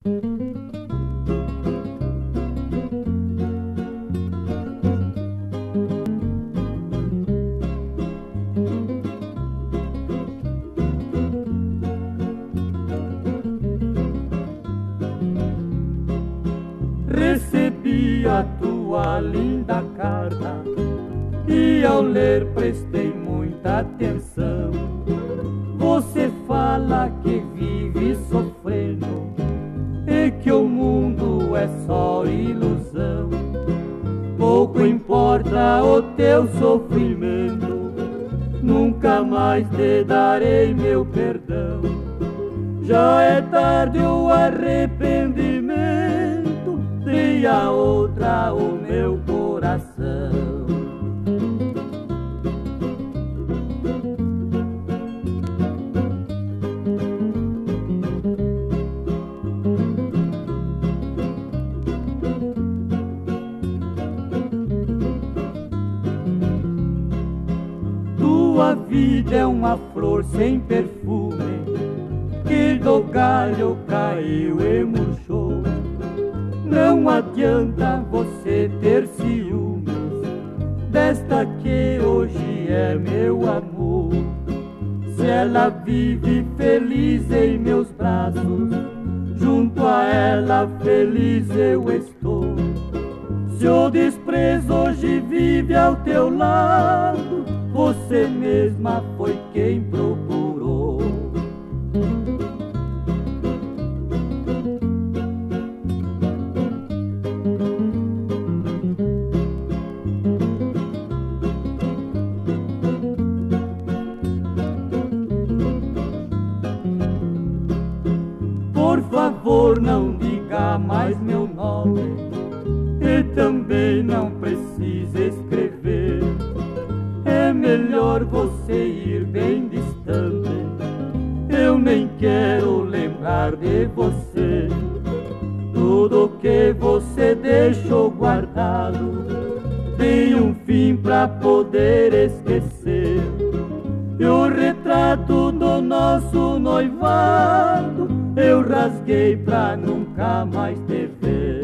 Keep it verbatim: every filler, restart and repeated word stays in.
Recebi a tua linda carta e ao ler prestei muita atenção. Você fala que vive sofrendo e que o mundo é só ilusão. Pouco importa o teu sofrimento, nunca mais te darei meu perdão. Já é tarde o arrependimento, dei a outra o meu coração. Tua vida é uma flor sem perfume que do galho caiu e murchou. Não adianta você ter ciúmes desta que hoje é meu amor. Se ela vive feliz em meus braços, junto a ela feliz eu estou. Se o desprezo hoje vive ao teu lado, você mesma foi quem procurou. Por favor, não diga mais meu nome e também não precisa escrever. É melhor você ir bem distante, eu nem quero lembrar de você. Tudo que você deixou guardado tem um fim pra poder esquecer. E o retrato do nosso noivado eu rasguei pra nunca mais te ver.